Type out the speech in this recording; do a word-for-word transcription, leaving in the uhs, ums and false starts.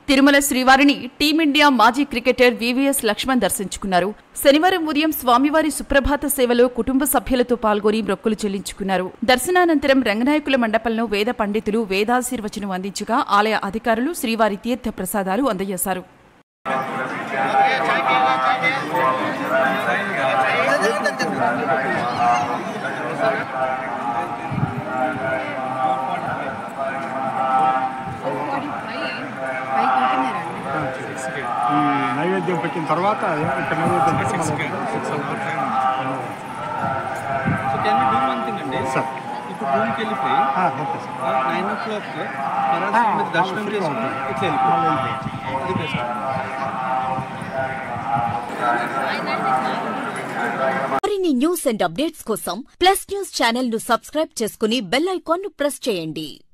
తిరుమల శ్రీవారిని టీమిండియా మాజీ cricketer VVS Laxman దర్శించుకున్నారు. శనివారం ఉదయం స్వామివారి సుప్రభాత సేవలో కుటుంబ సభ్యులతో పాల్గొని మొక్కులు చెల్లించుకున్నారు. దర్శనానంతరం రంగనాయకుల మండపంలో వేద పండితులు వేదాశీర్వచనం అందించగా ఆలయ అధికారులు శ్రీవారి తీర్థ ప్రసాదాలు అందజేశారు. నైవేద్యం పెట్టిన తర్వాత ఇక్కడ నైవేద్యం సార్ ఇప్పుడు రూమ్కి వెళ్ళిపోయి నైన్ ఓ క్లాక్ మీరు దర్శనం చేసుకుని ఇట్లా వెళ్ళిపోయి అది బెస్ట్. మరిన్ని న్యూస్ అండ్ అప్డేట్స్ కోసం ప్లస్ న్యూస్ ఛానల్ ను సబ్స్క్రైబ్ చేసుకుని బెల్ ఐకాన్ ను ప్రెస్ చేయండి.